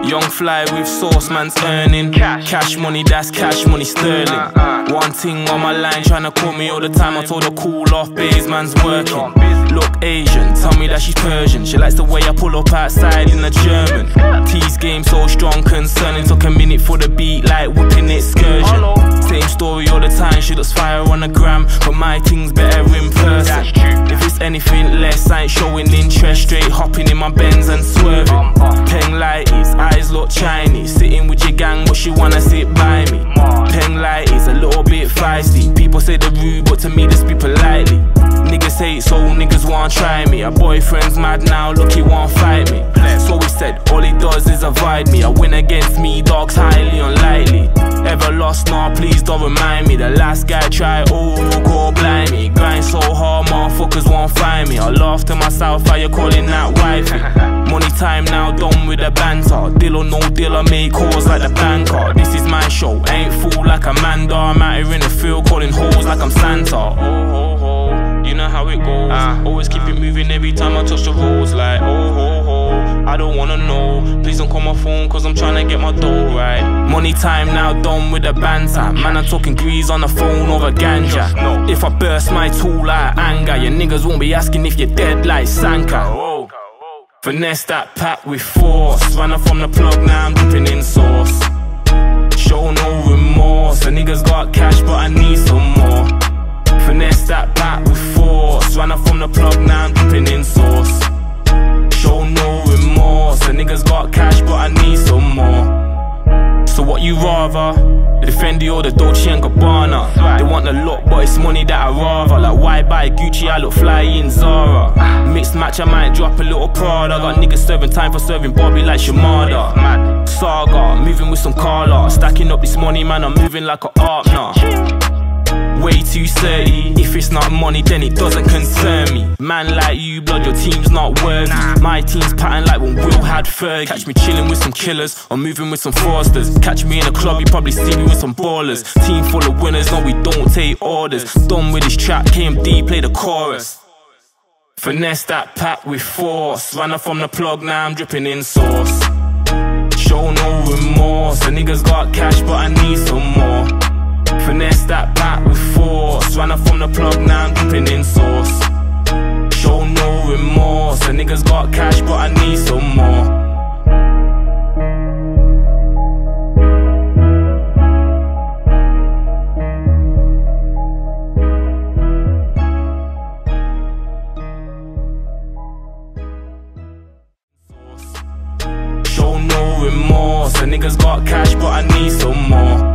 Young fly with sauce, man's earning cash money, that's cash money sterling. One thing on my line, tryna call me all the time. I told her cool off, babes, man's working. Look Asian, tell me that she's Persian. She likes the way I pull up outside in the German. T's game so strong, concerning. Took a minute for the beat, like whipping excursion. Same story all the time, she looks fire on the gram, but my thing's better in person. If it's anything less, I ain't showing interest. Straight hopping in my Benz and swerving. Peng lighties, eyes look Chinese. Sitting with your gang, but she wanna sit by me. Peng lighties, a little bit feisty. People say they're rude, but to me they speak politely. Niggas hate, so niggas wanna try me. A boyfriend's mad now, look, he won't fight me. So he said, all he does is avoid me. I win against me, dogs highly unlikely. Ever lost? Nah, please don't remind me. The last guy tried, oh, call blind me. Grind so hard, motherfuckers won't find me. I laugh to myself, how you calling that wifey? Money time now, done with the banter. Deal or no deal, I make calls like the banker. This is my show, ain't fool like Amanda. I'm out here in the field calling hoes like I'm Santa. Oh, ho, ho, you know how it goes. Always keep it moving every time I touch the roads. Like, oh, ho, ho, I don't wanna know. Please don't call my phone, cause I'm tryna get my dough right. Money time now, done with the banter. Man, I'm talking grease on the phone over ganja. If I burst my tool out anger, your niggas won't be asking if you're dead like Sanka. Finesse that pack with force. Runner from the plug, now I'm dripping in sauce. Show no remorse. The niggas got cash, but I need some more. Finesse that pack with force. Runner from the plug, now I'm dripping in sauce. Show no remorse. The niggas got cash, but I need some more. So what you rather? The Fendi or the Dolce & Gabbana? They want the look, but it's money that I rather. Like, why buy Gucci? I look fly in Zara. Mixed match, I might drop a little Prada. Got niggas serving time for serving Bobby like Shamada. Saga, moving with some Carla. Stacking up this money, man, I'm moving like a art now. Way too sturdy. If it's not money, then it doesn't concern me. Man like you, blood, your team's not worthy. My team's pattern like when Will had Fergie. Catch me chilling with some killers or moving with some fraudsters. Catch me in a club, you probably see me with some ballers. Team full of winners, no, we don't take orders. Done with this track, KMD play the chorus. Finesse that pack with force. Runner from the plug, now I'm dripping in sauce. Show no remorse. The niggas got cash, but I need some more. Finesse that pack with force. Runner from the plug, now I'm dripping in sauce. Show no remorse. The niggas got cash, but I need some more. Show no remorse. The niggas got cash, but I need some more.